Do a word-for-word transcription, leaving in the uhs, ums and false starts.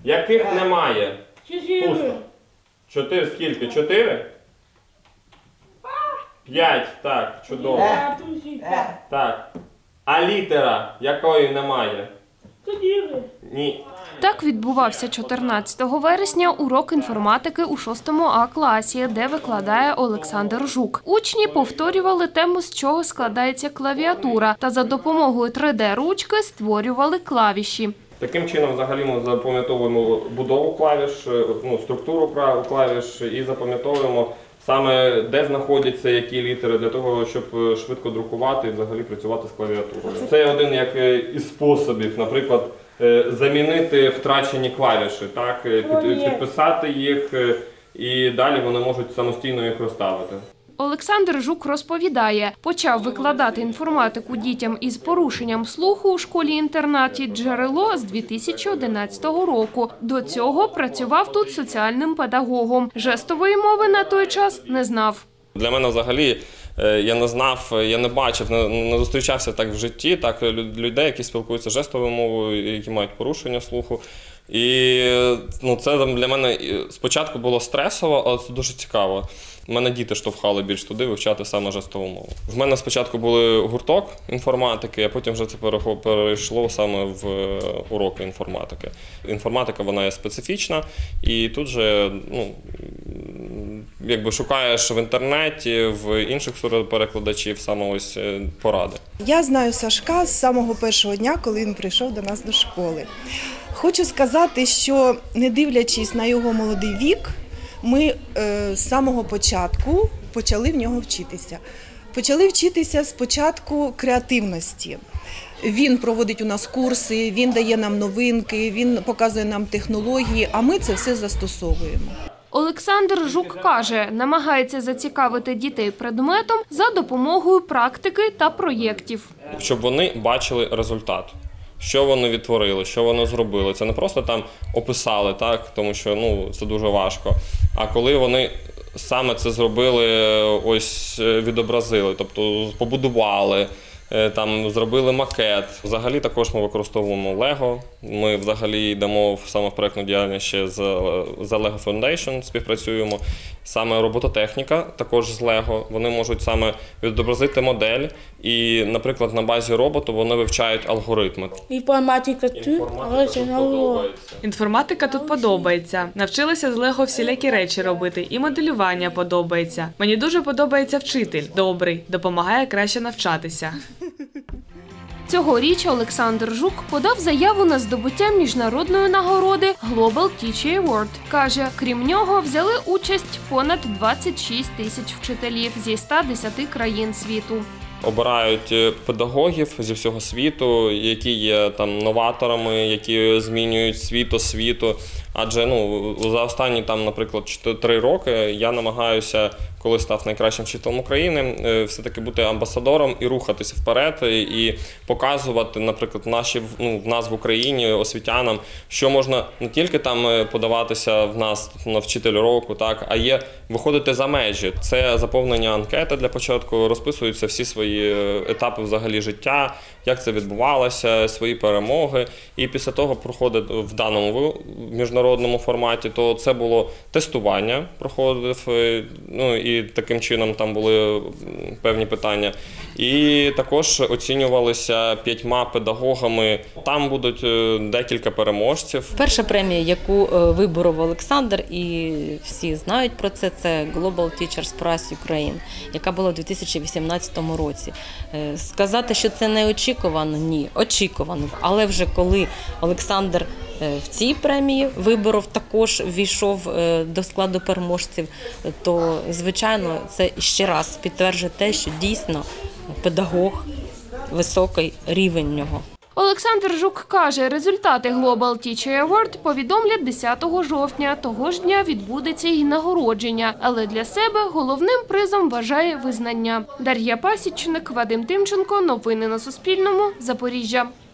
Яких немає? Чотири. Пусто. Чотири скільки? Чотири? П'ять, так, чудово. Так. А літера якої немає? Чотири. Ні. Так відбувався чотирнадцятого вересня урок інформатики у шостому А класі, де викладає Олександр Жук. Учні повторювали тему, з чого складається клавіатура, та за допомогою три Де ручки створювали клавіші. Таким чином, взагалі, ми запам'ятовуємо будову клавіш, ну, структуру клавіш і запам'ятовуємо саме, де знаходяться які літери, для того, щоб швидко друкувати і взагалі працювати з клавіатурою. Це один як із способів, наприклад, замінити втрачені клавіші, так, підписати їх і далі вони можуть самостійно їх розставити. Олександр Жук розповідає, почав викладати інформатику дітям із порушенням слуху у школі-інтернаті «Джерело» з дві тисячі одинадцятого року. До цього працював тут соціальним педагогом. Жестової мови на той час не знав. Для мене взагалі я не знав, я не бачив, не зустрічався так в житті, так, людей, які спілкуються жестовою мовою, які мають порушення слуху. І ну, це для мене спочатку було стресово, але це дуже цікаво. Мене діти штовхали більш туди вивчати саме жестову мову. В мене спочатку були гурток інформатики, а потім вже це перейшло саме в уроки інформатики. Інформатика, вона є специфічна, і тут же, ну, якби шукаєш в інтернеті, в інших перекладачів саме ось поради. Я знаю Сашка з самого першого дня, коли він прийшов до нас до школи. Хочу сказати, що не дивлячись на його молодий вік, ми е, з самого початку почали в нього вчитися. Почали вчитися спочатку креативності. Він проводить у нас курси, він дає нам новинки, він показує нам технології, а ми це все застосовуємо. Олександр Жук каже, намагається зацікавити дітей предметом за допомогою практики та проєктів. Щоб вони бачили результат. Що вони відтворили, що вони зробили. Це не просто там описали, так, тому що ну, це дуже важко. А коли вони саме це зробили, ось відобразили, тобто побудували, там, зробили макет. Взагалі також ми використовуємо Лего. Ми взагалі йдемо саме в проєктну діяльність ще з Lego Foundation, співпрацюємо. Саме робототехніка також з Лего. Вони можуть саме відобразити модель і, наприклад, на базі роботу вони вивчають алгоритми. Інформатика тут, але це не. Інформатика тут подобається. Навчилися з Лего всілякі речі робити, і моделювання подобається. Мені дуже подобається вчитель, добрий, допомагає краще навчатися. Цьогоріч Олександр Жук подав заяву на здобуття міжнародної нагороди Global Teacher Award. Каже, крім нього взяли участь понад двадцять шість тисяч вчителів зі ста десяти країн світу. Обирають педагогів зі всього світу, які є там новаторами, які змінюють світ освіту. Адже ну, за останні, там, наприклад, три роки я намагаюся, коли став найкращим вчителем України, все-таки бути амбасадором і рухатися вперед, і показувати, наприклад, наші, ну, в нас в Україні, освітянам, що можна не тільки там подаватися в нас на вчитель року, так, а є виходити за межі. Це заповнення анкети для початку, розписуються всі свої етапи взагалі життя, як це відбувалося, свої перемоги. І після того проходить в даному міжнародному форматі, то це було тестування, проходив, ну і таким чином там були певні питання. І також оцінювалися п'ятьма педагогами. Там будуть декілька переможців. Перша премія, яку виборов Олександр, і всі знають про це, це Global Teachers Prize Ukraine, яка була у дві тисячі вісімнадцятому році. Сказати, що це не очікувано? Ні, очікувано. Але вже коли Олександр в цій премії виборов, також ввійшов до складу переможців, то, звичайно, це ще раз підтверджує те, що дійсно педагог, високий рівень в нього. Олександр Жук каже, результати Global Teacher Award повідомлять десятого жовтня. Того ж дня відбудеться і нагородження. Але для себе головним призом вважає визнання. Дар'я Пасічник, Вадим Тимченко. Новини на Суспільному. Запоріжжя.